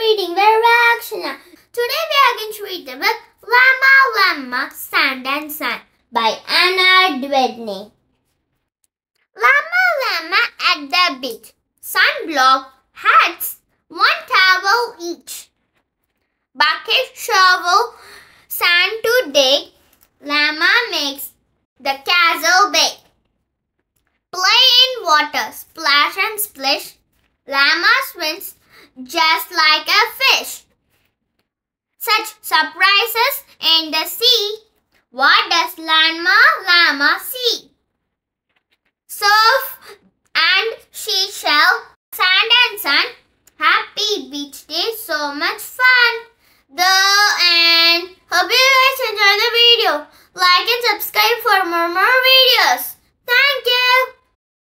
Reading with Today we are going to read the book Llama Llama, Sand and Sun by Anna Dwedney. Llama Llama at the beach. Sunblock, hats, one towel each. Bucket, shovel, sand to dig. Llama makes the castle big. Play in water, splash and splish. Llama swims just like